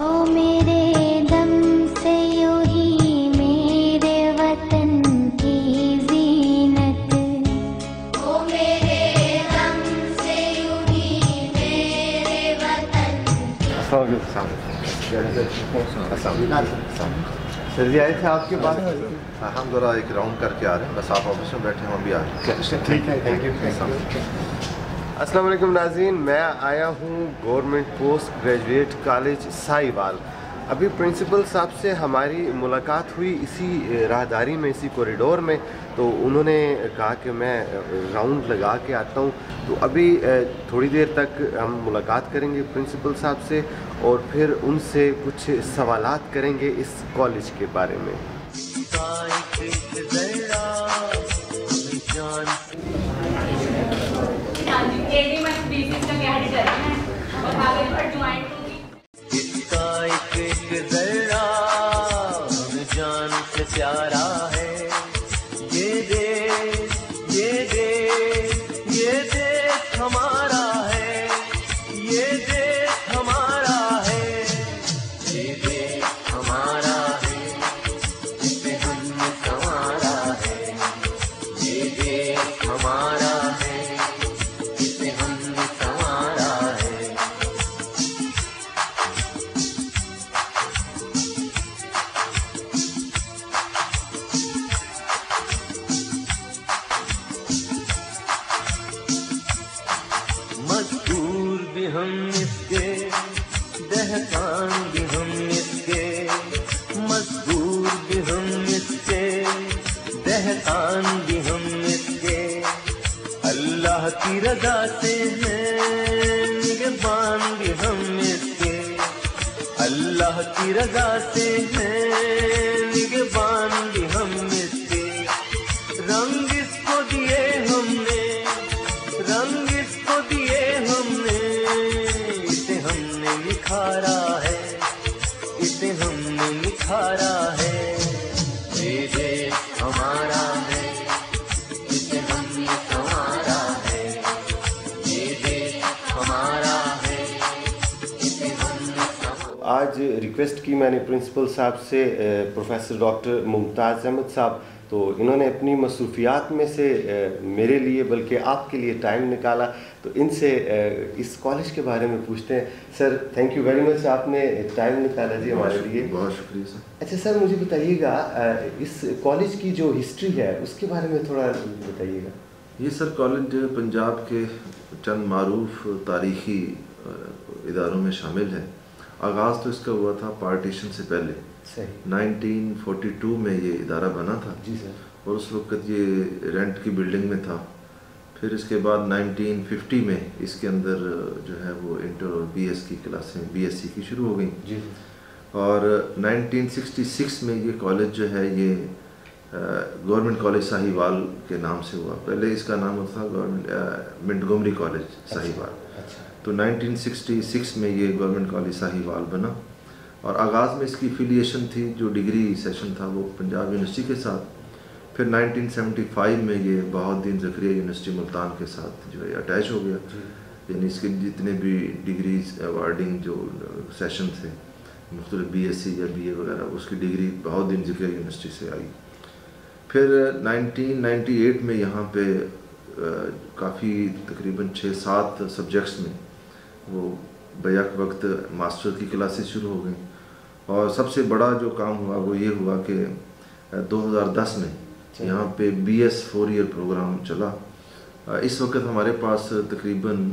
ओ मेरे दम से यूं ही मेरे वतन की जीनत, ओ मेरे दम से यूं ही मेरे वतन की। सर जी आए थे आपके पास? हम ज़रा एक राउंड करके आ रहे हैं, बस आप ऑफिस में बैठे हैं, हम भी आ रहे हैं। ठीक है, थैंक यू। अस्सलाम वालेकुम नाज़रीन, मैं आया हूँ government post graduate college Sahiwal. अभी प्रिंसिपल साहब से हमारी मुलाकात हुई इसी राहदारी में, इसी कॉरिडोर में, तो उन्होंने कहा कि मैं राउंड लगा के आता हूँ। तो अभी थोड़ी देर तक हम मुलाकात करेंगे प्रिंसिपल साहब से और फिर उनसे कुछ सवालात करेंगे इस कॉलेज के बारे में। प्यारा है ये देश, ये देश, ये देश हमारा है, ये देश हमारा है, ये देश हमारा है, इसे हमने संवारा है, ये देश हमारा है, इसे हमने संवारा है। मजदूर भी हम इसके, दहकान भी हम इसके, मजदूर भी हम इसके, दहकान भी हम इसके, अल्लाह की रजा से हैं निगहबान भी हम इसके, अल्लाह की रजा से हैं निगहबान भी हम इसके। रंग इसको दिए हमने, रंग इसको दिए हमने, इसे हमने निखारा है, इसे हमने निखारा है, ये देश हमारा है, इसे हमने संवारा है, ये देश हमारा है, इसे हमने संवारा। आज रिक्वेस्ट की मैंने प्रिंसिपल साहब से, प्रोफेसर डॉक्टर मुमताज़ अहमद साहब, तो इन्होंने अपनी मसरूफियात में से मेरे लिए बल्कि आपके लिए टाइम निकाला, तो इनसे इस कॉलेज के बारे में पूछते हैं। Sir thank you very much, आपने टाइम निकाला जी हमारे लिए, बहुत शुक्रिया सर। अच्छा सर, मुझे बताइएगा इस कॉलेज की जो हिस्ट्री है उसके बारे में थोड़ा बताइएगा। ये सर कॉलेज पंजाब के चंद मारूफ तारीख़ी इदारों में शामिल है। आगाज़ तो इसका हुआ था पार्टीशन से पहले, 1942 में ये इदारा बना था जी सर, और उस वक्त ये रेंट की बिल्डिंग में था। फिर इसके बाद 1950 में इसके अंदर जो है वो इंटर और बीएस की क्लासें, बीएससी की शुरू हो गई जी, और 1966 में ये कॉलेज जो है ये गवर्नमेंट कॉलेज साहिवाल के नाम से हुआ। पहले इसका नाम होता था गवर्नमेंट मिंटगोमरी कॉलेज साहिवाल। अच्छा। तो 1966 में ये गवर्नमेंट कॉलेज साहिवाल बना और आगाज़ में इसकी एफिलिएशन थी, जो डिग्री सेशन था वो पंजाब यूनिवर्सिटी के साथ। फिर 1975 में ये बहाउद्दीन ज़करिया यूनिवर्सिटी मुल्तान के साथ जो है अटैच हो गया, यानी इसके जितने भी डिग्रीज अवार्डिंग जो सेशन थे मुख्तलिफ बीएससी या बीए वगैरह, उसकी डिग्री बहाउद्दीन ज़करिया यूनिवर्सिटी से आई। फिर 1998 में यहाँ पे काफ़ी तकरीबन 6-7 सब्जेक्ट्स में वो बैक वक्त मास्टर की क्लासेस शुरू हो गई और सबसे बड़ा जो काम हुआ वो ये हुआ कि 2010 में यहाँ पे बीएस 4 ईयर प्रोग्राम चला। इस वक्त हमारे पास तकरीबन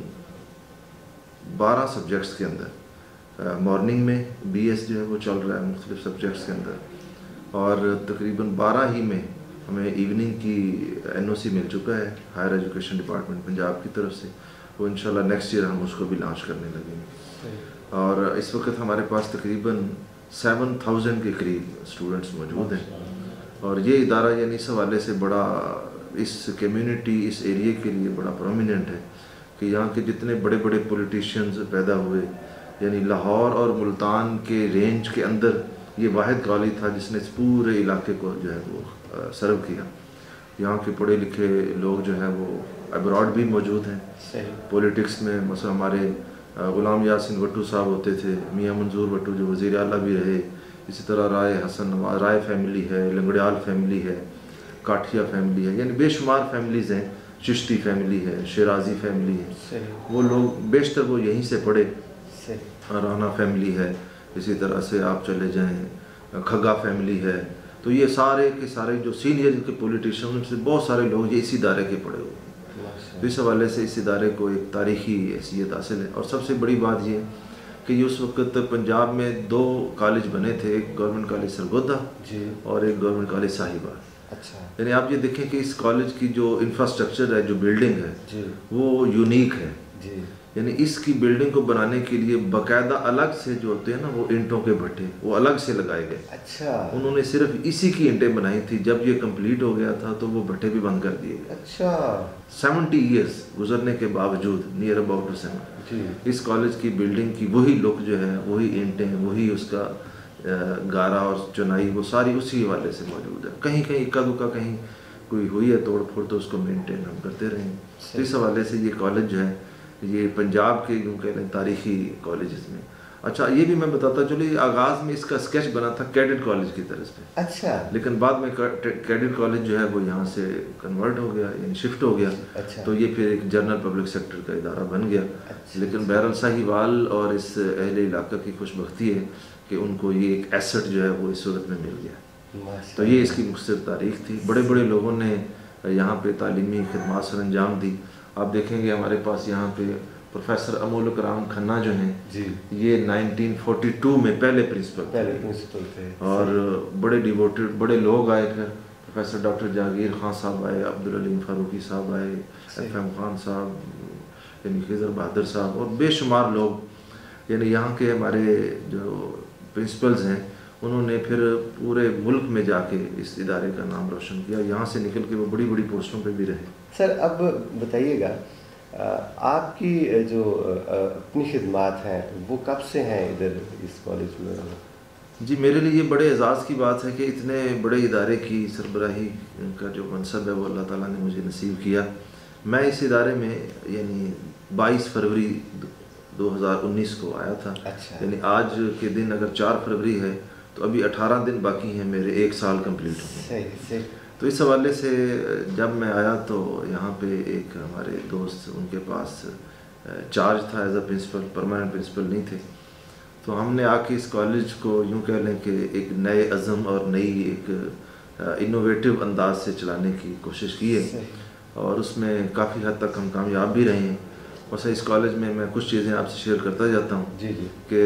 12 सब्जेक्ट्स के अंदर मॉर्निंग में बीएस जो है वो चल रहा है मुख्तलिफ सब्जेक्ट्स के अंदर, और तकरीबन 12 ही में हमें इवनिंग की एनओसी मिल चुका है हायर एजुकेशन डिपार्टमेंट पंजाब की तरफ से। वो इंशाल्लाह नेक्स्ट ईयर हम उसको भी लॉन्च करने लगेंगे। और इस वक्त हमारे पास तकरीबन 7000 के करीब स्टूडेंट्स मौजूद हैं और ये इदारा यानी इस हवाले से बड़ा इस कम्युनिटी, इस एरिए के लिए बड़ा प्रोमिनेंट है कि यहाँ के जितने बड़े बड़े पॉलिटिशियंस पैदा हुए, यानी लाहौर और मुल्तान के रेंज के अंदर ये वाहिद कॉलेज था जिसने इस पूरे इलाके को जो है वो सर्व किया। यहाँ के पढ़े लिखे लोग जो हैं वो अब्रॉड भी मौजूद हैं पॉलिटिक्स में। मसला हमारे गुलाम यासिन भट्टू साहब होते थे, मियाँ मंजूर भट्टू जो वज़ीर आला भी रहे, इसी तरह राय हसन नवाज, राय फैमिली है, लंगड़ियाल फैमिली है, काठिया फैमिली है, यानी बेशुमार फैमिलीज़ हैं, चिश्ती फैमिली है, शिराजी फैमिली है। वो लोग बेशतर वो यहीं से पढ़े। राना फैमिली है, इसी तरह से आप चले जाएं खग्गा फैमिली है। तो ये सारे के सारे जो सीनियर के पॉलिटिशियन उनसे बहुत सारे लोग ये इसी इदारे के पढ़े हुए हैं। तो इस हवाले से इस इदारे को एक तारीखी हैसियत हासिल है। और सबसे बड़ी बात ये कि ये उस वक्त पंजाब में 2 कॉलेज बने थे, एक गवर्नमेंट कॉलेज सरगोदा और एक गवर्नमेंट कॉलेज साहिवाल। अच्छा। यानी आप ये देखें कि इस कॉलेज की जो इंफ्रास्ट्रक्चर है, जो बिल्डिंग है वो यूनिक है जी। यानी इसकी बिल्डिंग को बनाने के लिए बाकायदा अलग से जो होते हैं ना वो ईंटों के भट्टे वो अलग से लगाए गए। अच्छा। उन्होंने सिर्फ इसी की ईंटें बनाई थी। जब ये कंप्लीट हो गया था तो वो भट्टे भी बंद कर दिए गए। अच्छा। 70 ईयर्स गुजरने के बावजूद, नियर अबाउट 70, इस कॉलेज की बिल्डिंग की वही लुक जो है, वही ईंटें, वही उसका गारा और चुनाई, वो सारी उसी हवाले से मौजूद है। कहीं कहीं इक्का दुक्का कहीं कोई हुई है तोड़ फोड़ तो उसको मेंटेन हम करते रहें। तो इस हवाले से ये कॉलेज जो है ये पंजाब के यूँ कह लें तारीखी कॉलेज में। अच्छा, ये भी मैं बताता चलिए, आगाज़ में इसका स्केच बना था कैडेट कॉलेज की तरफ से। अच्छा। लेकिन बाद में कैडेट कॉलेज जो है वो यहाँ से कन्वर्ट हो गया, यानी शिफ्ट हो गया। अच्छा। तो ये फिर एक जनरल पब्लिक सेक्टर का इदारा बन गया। अच्छा। लेकिन बहरहाल साहिवाल और इस अहले इलाका की खुशबख्ती है कि उनको ये एक एसेट जो है वो इस सूरत में मिल गया। तो ये इसकी मुख्तलिफ तारीख थी। बड़े बड़े लोगों ने यहाँ पे तालीमी खिदमात सर अंजाम दी। आप देखेंगे हमारे पास यहाँ पे प्रोफेसर अमोल कराम खन्ना जो हैं जी, ये 1942 में पहले प्रिंसिपल थे। और बड़े डिवोटेड बड़े लोग आए। फिर प्रोफेसर डॉक्टर जहांगीर खान साहब आए, अब्दुल अलीम फारूकी साहब आए, FM खान साहब, यानी खिजर बहादुर साहब और बेशुमार लोग, यानी यहाँ के हमारे जो प्रिंसिपल्स हैं उन्होंने फिर पूरे मुल्क में जाके इस इदारे का नाम रोशन किया। यहाँ से निकल के वो बड़ी बड़ी पोस्टों पे भी रहे। सर अब बताइएगा, आपकी जो अपनी खिदमात हैं वो कब से हैं इधर इस कॉलेज में? जी, मेरे लिए ये बड़े एजाज़ की बात है कि इतने बड़े इदारे की सरबराही का जो मनसब है वो अल्लाह ताला ने मुझे नसीब किया। मैं इस इदारे में यानी 22 फरवरी 2019 को आया था। अच्छा। यानी आज के दिन अगर 4 फरवरी है तो अभी 18 दिन बाकी हैं मेरे 1 साल कंप्लीट होने। सही। तो इस हवाले से जब मैं आया तो यहाँ पे एक हमारे दोस्त, उनके पास चार्ज था as a principal, permanent principal नहीं थे। तो हमने आके इस कॉलेज को यूँ कह लें कि एक नए अज़म और नई एक इनोवेटिव अंदाज से चलाने की कोशिश की है और उसमें काफ़ी हद तक हम कामयाब भी रहे हैं। और सर इस कॉलेज में मैं कुछ चीज़ें आपसे शेयर करता जाता हूँ। जी कि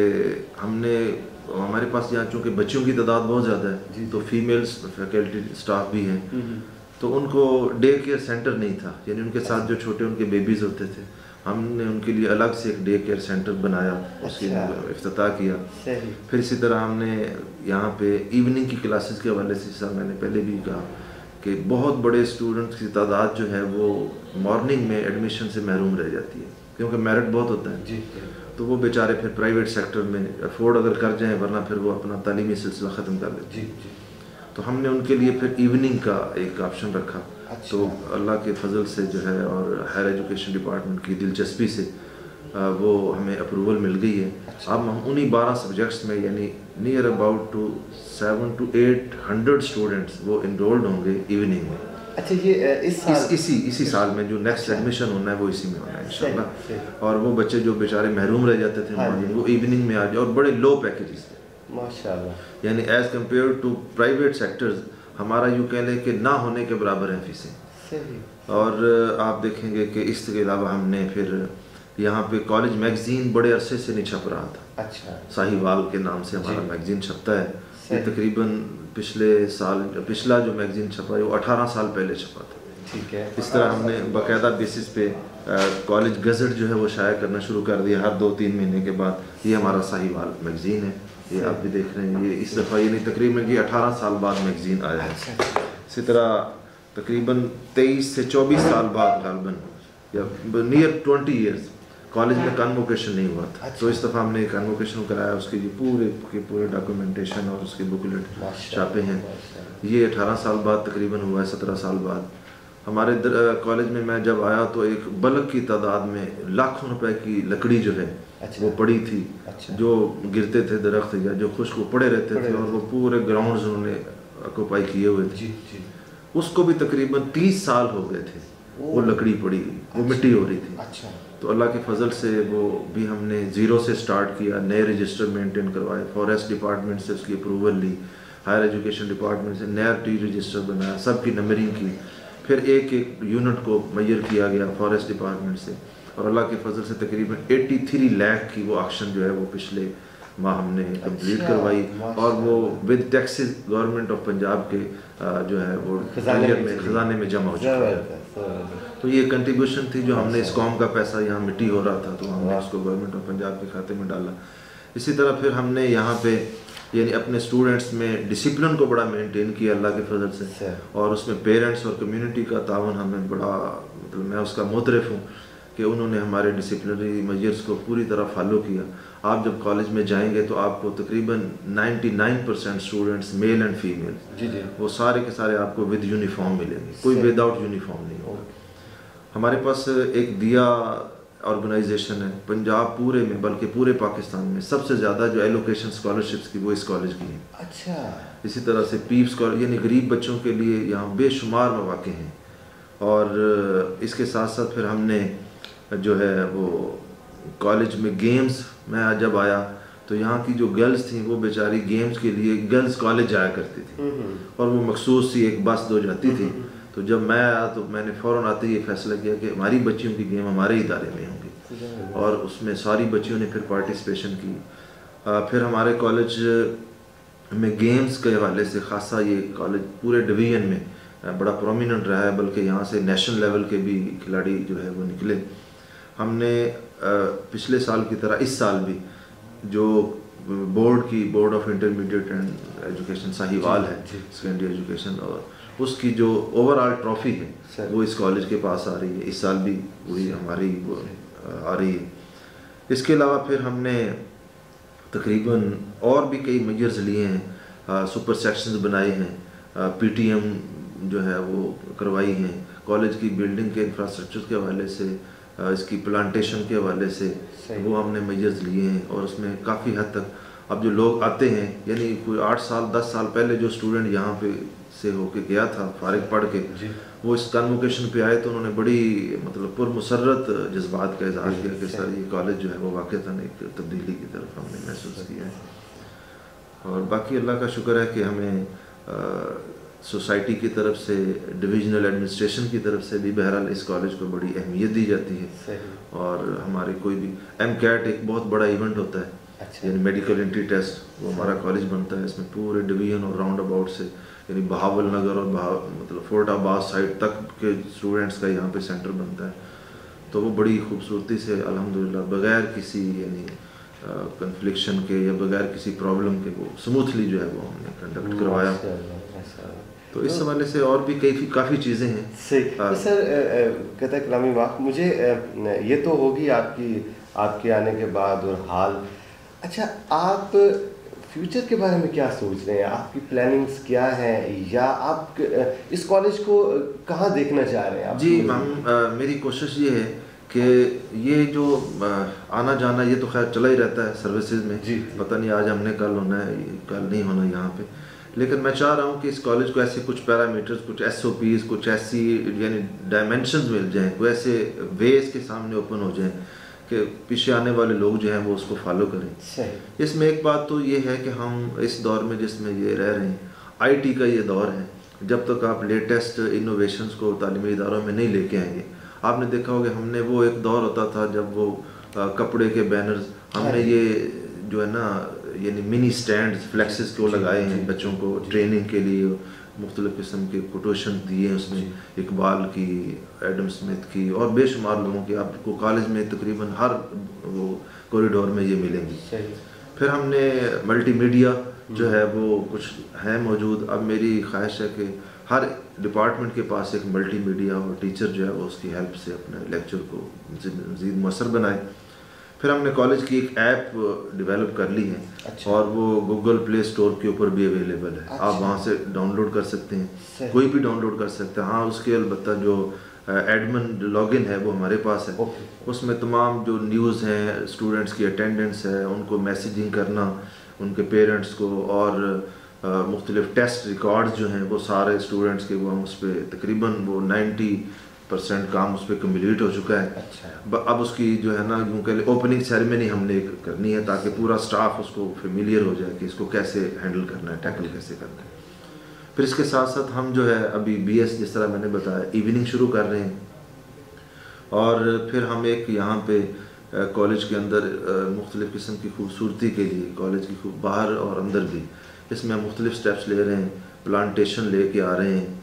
हमारे पास यहाँ चूँकि बच्चों की तादाद बहुत ज़्यादा है तो फीमेल्स फैकल्टी स्टाफ भी हैं, तो उनको डे केयर सेंटर नहीं था, यानी उनके साथ जो छोटे उनके बेबीज़ होते थे हमने उनके लिए अलग से एक डे केयर सेंटर बनाया, उसकी इफ्तिताह किया। फिर इसी तरह हमने यहाँ पे इवनिंग की क्लासेस के हवाले से, जैसा मैंने पहले भी कहा कि बहुत बड़े स्टूडेंट्स की तादाद जो है वो मॉर्निंग में एडमिशन से महरूम रह जाती है क्योंकि मेरिट बहुत होता है जी। तो वो बेचारे फिर प्राइवेट सेक्टर में अफोर्ड अगर कर जाएं, वरना फिर वो अपना तालीमी सिलसिला ख़त्म कर लेते हैं। जी। तो हमने उनके लिए फिर इवनिंग का एक ऑप्शन रखा। अच्छा। तो अल्लाह के फजल से जो है और हायर एजुकेशन डिपार्टमेंट की दिलचस्पी से वो हमें अप्रूवल मिल गई है। अच्छा। अब हम उन्हीं 12 सब्जेक्ट्स में यानी near about to 700 to 800 students वो इनरोल्ड होंगे इवनिंग में। अच्छा, ये इसी साल में जो नेक्स्ट एडमिशन होना है वो इसी में होना है इंशाल्लाह। और वो बच्चे जो बेचारे महरूम रह जाते थे मॉर्निंग, वो इवनिंग में आ जाए और बड़े लो पैकेजेस पे माशाल्लाह, यानी as compare to private sectors हमारा यूँ कह लें कि ना होने के बराबर हैं फीसें। और आप देखेंगे कि इसके अलावा हमने फिर यहाँ पे कॉलेज मैगजीन बड़े अरसे से नहीं छप रहा था। अच्छा। साहिवाल के नाम से हमारा मैगजीन छपता है। ये तकरीबन पिछला जो मैगजीन छपा है वो 18 साल पहले छपा था। ठीक है। इस तरह हमने बाकायदा बेसिस पे कॉलेज गज़ट जो है वो शाया करना शुरू कर दिया हर 2-3 महीने के बाद। ये हमारा साहिवाल मैगजीन है, ये आप भी देख रहे हैं। ये इस दफ़ा ये नहीं तकरीबन ये 18 साल बाद मैगजीन आया है। इसी तरह तकरीबन 23 से 24 साल बाद गालबन या नियर 20 ईयर्स कॉलेज में कन्वोकेशन नहीं हुआ था। तो इस दफ़ा हमने कन्वोकेशन कराया, उसके लिए पूरे डॉक्यूमेंटेशन और उसके बुकलेट छापे हैं। ये 18 साल बाद तकरीबन हुआ है, 17 साल बाद। हमारे कॉलेज में मैं जब आया तो एक बल्क की तादाद में लाखों रुपए की लकड़ी जो है वो पड़ी थी, जो गिरते थे दरख्त या जो खुश्क वो पड़े रहते थे, और वो पूरे ग्राउंड्स उन्होंने ऑक्यूपाई किए हुए थे। उसको भी तकरीबन 30 साल हो गए थे, वो लकड़ी पड़ी हुई, वो मिट्टी हो रही थी। तो अल्लाह के फजल से वो भी हमने ज़ीरो से स्टार्ट किया, नए रजिस्टर मेंटेन करवाए, फॉरेस्ट डिपार्टमेंट से उसकी अप्रूवल ली, हायर एजुकेशन डिपार्टमेंट से नया टी रजिस्टर बनाया, सब की नंबरिंग की, फिर एक एक यूनिट को मैयर किया गया फॉरेस्ट डिपार्टमेंट से, और अल्लाह के फजल से तकरीबन 83 लाख की वो ऑक्शन जो है वो पिछले माह हमने कंप्लीट करवाई, और वो with taxes government of Punjab के जो है वो खजाने में जमा हो चुका है। तो ये कंट्रीब्यूशन थी जो हमने इस कौम का पैसा, यहाँ मिट्टी हो रहा था तो हमने उसको गवर्नमेंट ऑफ पंजाब के खाते में डाला। इसी तरह फिर हमने यहाँ पे यानी अपने स्टूडेंट्स में डिसिप्लिन को बड़ा मेंटेन किया अल्लाह के फजल से, और उसमें पेरेंट्स और कम्युनिटी का तावन हमें बड़ा, मतलब मैं उसका मुतरफ़ हूँ कि उन्होंने हमारे डिसिप्लिनरी मेजर्स को पूरी तरह फॉलो किया। आप जब कॉलेज में जाएंगे तो आपको तकरीबन 99% स्टूडेंट्स मेल एंड फीमेल वो सारे के सारे आपको विद यूनिफॉर्म मिलेंगे, कोई विदाउट यूनिफॉर्म नहीं होगा। हमारे पास एक दिया ऑर्गेनाइजेशन है पंजाब पूरे में, बल्कि पूरे पाकिस्तान में सबसे ज़्यादा जो एलोकेशन स्कॉलरशिप्स की वो इस कॉलेज की है। अच्छा। इसी तरह से पीप्स कॉलेज यानी गरीब बच्चों के लिए यहाँ बेशुमार मौके हैं, और इसके साथ साथ फिर हमने जो है वो कॉलेज में गेम्स, मैं जब आया तो यहाँ की जो गर्ल्स थी वो बेचारी गेम्स के लिए गर्ल्स कॉलेज जाया करती थी, और वो मखसूस सी एक बस दो जाती थी। तो जब मैं आया तो मैंने फ़ौरन आते ही ये फैसला किया कि हमारी बच्चियों की गेम हमारे इदारे में होंगी, और उसमें सारी बच्चियों ने फिर पार्टिसिपेशन की। फिर हमारे कॉलेज में गेम्स के हवाले से ख़ासा ये कॉलेज पूरे डिवीज़न में बड़ा प्रोमिनेंट रहा है, बल्कि यहाँ से नेशनल लेवल के भी खिलाड़ी जो है वो निकले। हमने पिछले साल की तरह इस साल भी जो board of intermediate and education Sahiwal है, सेकेंडरी एजुकेशन, और उसकी जो ओवरऑल ट्रॉफी है वो इस कॉलेज के पास आ रही है। इस साल भी वही हमारी वो आ रही है। इसके अलावा फिर हमने तकरीबन और भी कई मेजर्स लिए हैं, सुपर सेक्शंस बनाए हैं, पीटीएम जो है वो करवाई हैं, कॉलेज की बिल्डिंग के इंफ्रास्ट्रक्चर के हवाले से, इसकी प्लांटेशन के हवाले से वो हमने मेजर्स लिए हैं। और उसमें काफ़ी हद तक अब जो लोग आते हैं, यानी कोई 8 साल 10 साल पहले जो स्टूडेंट यहाँ पे से होके गया था फारिग पढ़ के, वो इस कन्वोकेशन पे आए तो उन्होंने बड़ी मतलब पुरमसरत जज्बात का इजहार किया कि सर ये कॉलेज जो है वो वाक़ईतन एक तब्दीली की तरफ हमने महसूस किया है। और बाकी अल्लाह का शुक्र है कि हमें सोसाइटी की तरफ से, डिविजनल एडमिनिस्ट्रेशन की तरफ से भी बहरहाल इस कॉलेज को बड़ी अहमियत दी जाती है। और हमारे कोई भी MCAT एक बहुत बड़ा इवेंट होता है, यानी मेडिकल एंट्री टेस्ट, वो हमारा कॉलेज बनता है। इसमें पूरे डिवीज़न और राउंड अबाउट से यानी बहावल नगर और मतलब फोर्टाबाद साइड तक के स्टूडेंट्स का यहाँ पे सेंटर बनता है। तो वो बड़ी खूबसूरती से अल्हम्दुलिल्लाह बग़ैर किसी यानी कन्फ्लिक्शन के या बग़ैर किसी प्रॉब्लम के वो स्मूथली जो है वो हमने कंडक्ट करवाया। तो इस हवाले से और भी काफ़ी चीज़ें हैं। सही। तो सर कहता कलामी वाक़ मुझे ये तो होगी आपके आने के बाद और हाल। अच्छा, आप फ्यूचर के बारे में क्या सोच रहे हैं? आपकी प्लानिंग्स क्या हैं, या आप इस कॉलेज को कहाँ देखना चाह रहे हैं आप? जी मेरी कोशिश ये है कि ये जो आना जाना ये तो खैर चला ही रहता है सर्विसेज में। पता नहीं आज हमने कल होना है, कल नहीं होना यहाँ पे, लेकिन मैं चाह रहा हूँ कि इस कॉलेज को ऐसे कुछ पैरामीटर्स, कुछ SOPs, कुछ ऐसी यानी डायमेंशंस मिल जाएँ, कोई ऐसे वेज के सामने ओपन हो जाएँ कि पीछे आने वाले लोग जो हैं वो उसको फॉलो करें। इसमें एक बात तो ये है कि हम इस दौर में जिसमें ये रह रहे हैं, IT का ये दौर है, जब तक आप लेटेस्ट इनोवेशंस को तालीमी इदारों में नहीं लेके आएंगे। आपने देखा होगा हमने वो एक दौर होता था जब वो कपड़े के बैनर्स, हमने ये जो है ना यानी मिनी स्टैंड फ्लेक्सेस को लगाए हैं बच्चों को ट्रेनिंग के लिए, मुख्तलिफ़ किस्म के कोटेशन दिए हैं उसमें, इकबाल की, एडम स्मिथ की और बेशुमार लोगों की। आपको कॉलेज में तकरीबन हर वो कॉरिडोर में ये मिलेंगी। फिर हमने मल्टीमीडिया जो है वो कुछ है मौजूद। अब मेरी ख्वाहिश है कि हर डिपार्टमेंट के पास एक मल्टीमीडिया और टीचर जो है वो उसकी हेल्प से अपने लेक्चर को मज़ीद मौसर बनाए। फिर हमने कॉलेज की एक ऐप डेवलप कर ली है। अच्छा। और वो गूगल प्ले स्टोर के ऊपर भी अवेलेबल है। अच्छा। आप वहाँ से डाउनलोड कर सकते हैं, सही। कोई भी डाउनलोड कर सकते हैं। हाँ, उसके अलबत्ता जो एडमिन लॉगिन है वो हमारे पास है। ओके। उसमें तमाम जो न्यूज़ हैं, स्टूडेंट्स की अटेंडेंस है, उनको मैसेजिंग करना उनके पेरेंट्स को, और मुख्तलिफ टेस्ट रिकॉर्ड्स जो हैं वो सारे स्टूडेंट्स के, वो हम उस पर तकरीबन वो 90% काम उस पर कम्प्लीट हो चुका है। अच्छा। अब उसकी जो है ना, यूँ कह ले ओपनिंग सेरेमनी हमने करनी है, ताकि पूरा स्टाफ उसको फेमिलियर हो जाए कि इसको कैसे हैंडल करना है, टैकल कैसे करना है। फिर इसके साथ साथ हम जो है अभी BS जिस तरह मैंने बताया इवनिंग शुरू कर रहे हैं, और फिर हम एक यहाँ पे कॉलेज के अंदर मुख्तलिफ़ किस्म की खूबसूरती के लिए, कॉलेज की खूब बाहर और अंदर भी, इसमें हम मुख्तलिफ़ स्टेप्स ले रहे हैं। प्लांटेशन लेके आ रहे हैं,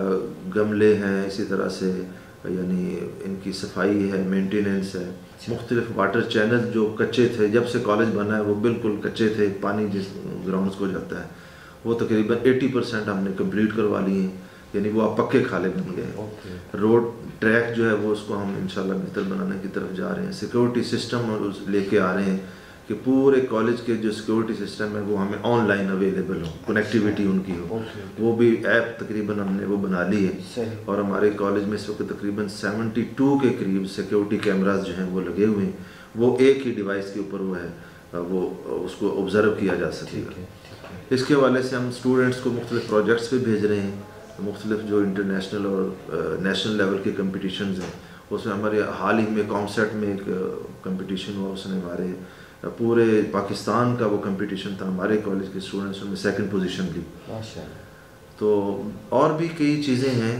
गमले हैं, इसी तरह से यानी इनकी सफाई है, मेंटेनेंस है। मुख्तलिफ वाटर चैनल जो कच्चे थे, जब से कॉलेज बना है वो बिल्कुल कच्चे थे, पानी जिस ग्राउंड्स को जाता है वो तकरीबन 80% हमने कंप्लीट करवा लिए हैं, यानी वो अब पक्के खाले बन गए हैं। ओके। रोड ट्रैक जो है वो उसको हम इंशाल्लाह बेहतर बनाने की तरफ जा रहे हैं। सिक्योरिटी सिस्टम लेके आ रहे हैं कि पूरे कॉलेज के जो सिक्योरिटी सिस्टम है वो हमें ऑनलाइन अवेलेबल हो, कनेक्टिविटी उनकी हो। ओके। वो भी ऐप तकरीबन हमने वो बना ली है। सही। और हमारे कॉलेज में इस वक्त तकरीबन 72 के करीब सिक्योरिटी कैमरास जो हैं वो लगे हुए हैं। वो एक ही डिवाइस के ऊपर वो है, वो उसको ऑब्ज़र्व किया जा सकेगा। इसके हवाले से हम स्टूडेंट्स को मुख्तलिफ प्रोजेक्ट्स पे भेज रहे हैं। मुख्तलिफ जो इंटरनेशनल और नेशनल लेवल के कंपटिशन्स हैं, उसमें हमारे हाल ही में कॉमसेट में एक कंपटीशन हुआ, उसने हमारे पूरे पाकिस्तान का वो कंपटीशन था, हमारे कॉलेज के स्टूडेंट्स में 2nd पोजीशन ली। माशाअल्लाह। तो और भी कई चीज़ें हैं,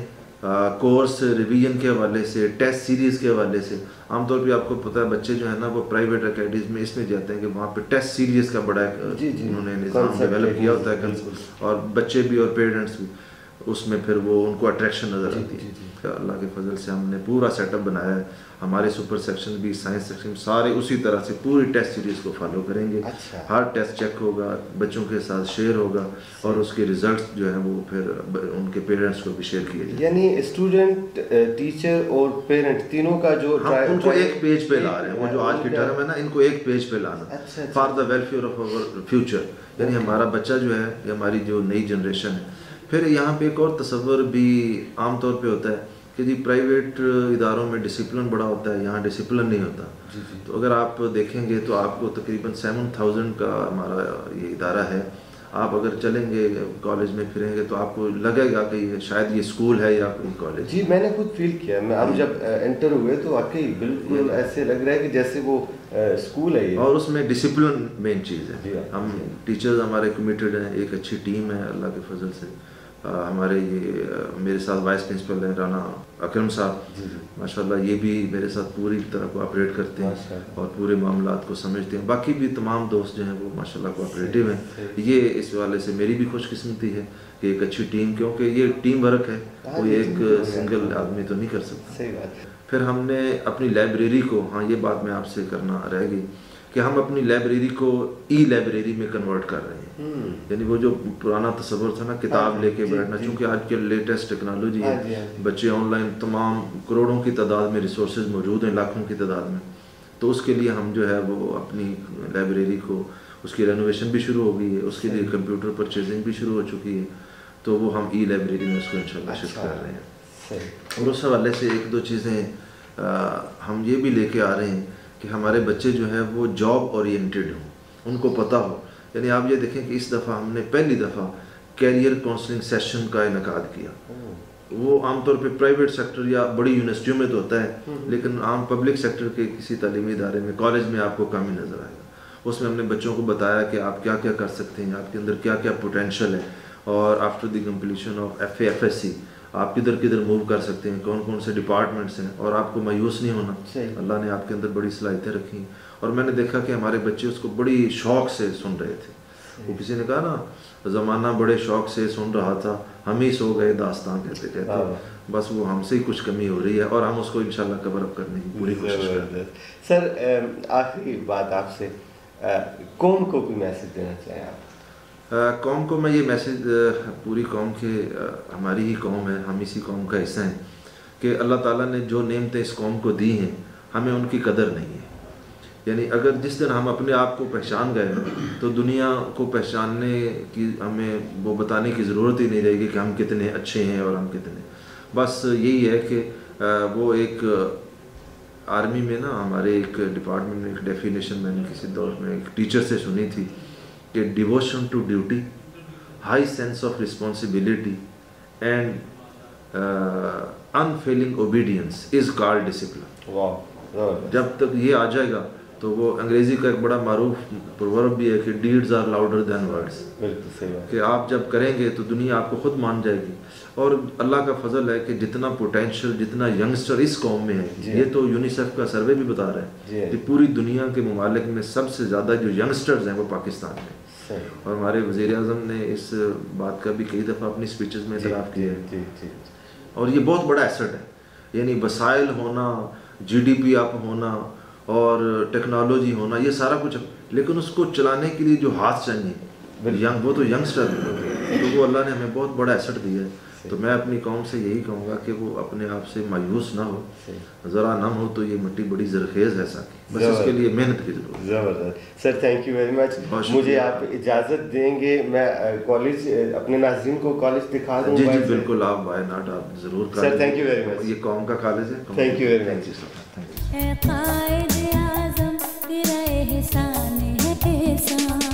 कोर्स रिवीजन के हवाले से, टेस्ट सीरीज़ के हवाले से। आमतौर पे आपको पता है बच्चे जो है ना वो प्राइवेट अकेडमीज में इसमें जाते हैं कि वहाँ पे टेस्ट सीरीज़ का बड़ा उन्होंने निज़ाम डेवलप किया होता है, और बच्चे भी और पेरेंट्स भी उसमें फिर वो उनको अट्रैक्शन नज़र आती है। अल्लाह के फजल से हमने पूरा सेटअप बनाया है। हमारे सुपर सेक्शन भी, साइंस सेक्शन सारे उसी तरह से पूरी टेस्ट सीरीज़ को फॉलो करेंगे। अच्छा। हर टेस्ट चेक होगा, बच्चों के साथ शेयर होगा, और उसके रिजल्ट्स जो है वो फिर उनके पेरेंट्स को भी शेयर किए जाएंगे। यानी स्टूडेंट, टीचर और पेरेंट तीनों का जो हम उनको एक पेज पे ला रहे हैं। वो जो आज की टर्म है ना, इनको एक पेज पे लाना, अच्छा। For the welfare of our future, यानी हमारा बच्चा जो है, ये हमारी जो नई जनरेशन है। फिर यहाँ पे एक और तसव्वुर भी आम तौर पे होता है कि जी प्राइवेट इदारों में डिसिप्लिन बड़ा होता है, यहाँ डिसिप्लिन नहीं होता। तो अगर आप देखेंगे तो आपको तकरीबन 7000 का हमारा ये इदारा है। आप अगर चलेंगे कॉलेज में फिरेंगे तो आपको लगेगा कि शायद ये स्कूल है या कोई कॉलेज। जी, मैंने खुद फील किया। हम जब एंटर हुए तो वाकई बिल्कुल ऐसे लग रहा है कि जैसे वो स्कूल है ये। और उसमें डिसिप्लिन मेन चीज़ जी है। हाँ। हम टीचर्स हमारे कमिटेड हैं, एक अच्छी टीम है अल्लाह के फजल से। हमारे ये मेरे साथ वाइस प्रिंसिपल हैं राना अकरम साहब, माशाल्लाह ये भी मेरे साथ पूरी तरह कोऑपरेट करते हैं और पूरे मामलात को समझते हैं। बाकी भी तमाम दोस्त जो हैं वो माशाल्लाह कोऑपरेटिव हैं। ये इस वाले से मेरी भी खुशकिस्मती है कि एक अच्छी टीम, क्योंकि ये टीम वर्क है, कोई एक सिंगल आदमी तो नहीं कर सकता। सही बात है। फिर हमने अपनी लाइब्रेरी को, हाँ ये बात मैं आपसे करना रहेगी कि हम अपनी लाइब्रेरी को ई-लाइब्रेरी में कन्वर्ट कर रहे हैं। यानी वो जो पुराना तस्वुर था ना किताब लेके बैठना, चूँकि आज के लेटेस्ट टेक्नोलॉजी है, बच्चे ऑनलाइन तमाम करोड़ों की तादाद में रिसोर्सेज मौजूद हैं, लाखों की तादाद में। तो उसके लिए हम जो है वो अपनी लाइब्रेरी को, उसकी रेनोवेशन भी शुरू हो गई है, उसके लिए कंप्यूटर परचेजिंग भी शुरू हो चुकी है। तो वो हम ई-लाइब्रेरी में उसको इंशाल्लाह शिफ्ट कर रहे हैं। और उस हवाले से एक दो चीज़ें हम ये भी लेके आ रहे हैं कि हमारे बच्चे जो हैं वो जॉब ओरिएंटेड हों, उनको पता हो। यानी आप ये देखें कि इस दफ़ा हमने पहली दफ़ा कैरियर काउंसलिंग सेशन का इनकाद किया। वो आमतौर पे प्राइवेट सेक्टर या बड़ी यूनिवर्सिटियों में तो होता है, लेकिन आम पब्लिक सेक्टर के किसी तालीमी इदारे में, कॉलेज में आपको कम ही नज़र आएगा। उसमें हमने बच्चों को बताया कि आप क्या क्या कर सकते हैं, आपके अंदर क्या क्या पोटेंशियल है, और after the completion of FA FSC आप किधर किधर मूव कर सकते हैं, कौन कौन से डिपार्टमेंट्स हैं, और आपको मायूस नहीं होना। अल्लाह ने आपके अंदर बड़ी सलाहियतें रखी, और मैंने देखा कि हमारे बच्चे उसको बड़ी शौक़ से सुन रहे थे। वो किसी ने कहा ना, ज़माना बड़े शौक़ से सुन रहा था, हम ही सो गए दास्तां कहते कहते। बस वो हमसे ही कुछ कमी हो रही है, और हम उसको इंशाल्लाह कवर अप करने की पूरी कोशिश करेंगे। सर, आखिरी बात आपसे, कौम को कोई मैसेज देना चाहें आप? कौम को मैं ये मैसेज, पूरी कौम के, हमारी ही कौम है, हम इसी कौम का हिस्सा हैं, कि अल्लाह ताला ने जो नेमतें इस कौम को दी हैं, हमें उनकी कदर नहीं है। यानी अगर जिस दिन हम अपने आप को पहचान गए ना, तो दुनिया को पहचानने की हमें वो बताने की ज़रूरत ही नहीं रहेगी कि हम कितने अच्छे हैं और हम कितने, बस यही है कि वो एक आर्मी में ना हमारे एक डिपार्टमेंट में एक डेफिनेशन मैंने किसी दौर में एक टीचर से सुनी थी कि devotion to duty, high sense of responsibility and unfailing obedience is called discipline. वाह, जब तक ये आ जाएगा तो वो अंग्रेज़ी का एक बड़ा मारूफ प्रोवर्ब भी है कि deeds are louder than words, बिल्कुल सही बात। कि आप जब करेंगे तो दुनिया आपको खुद मान जाएगी। और अल्लाह का फजल है कि जितना पोटेंशियल, जितना यंगस्टर इस कौम में है, ये तो यूनिसेफ का सर्वे भी बता रहा है कि पूरी दुनिया के ममालिक में सबसे ज़्यादा जो यंगस्टर्स हैं वो पाकिस्तान में। और हमारे वज़ीर आज़म ने इस बात का भी कई दफ़ा अपनी स्पीचेस में इतराफ़ किया है। और ये बहुत बड़ा एसेट है, यानी वसाइल होना, GDP अप होना और टेक्नोलॉजी होना, ये सारा कुछ, लेकिन उसको चलाने के लिए जो हाथ चाहिए यंग, वो तो यंगस्टर है, तो वो अल्लाह ने हमें बहुत बड़ा एसेट दिया है। तो मैं अपनी कौम से यही कहूँगा कि वो अपने आप से मायूस ना हो, ज़रा नम हो, तो ये मिट्टी बड़ी ज़रखेज़ है साकी, बस इसके लिए मेहनत की ज़रूरत है। ज़बरदस्त sir, thank you very much. मुझे आप इजाज़त देंगे, मैं कॉलेज अपने नाज़रीन को कॉलेज दिखा दूँ? जी जी बिल्कुल, आप वाई नॉट, आप ज़रूर sir, thank you very much. ये कौम का कॉलेज है। Thank you very much. ए कायद आज़म तेरा एहसान है एहसान।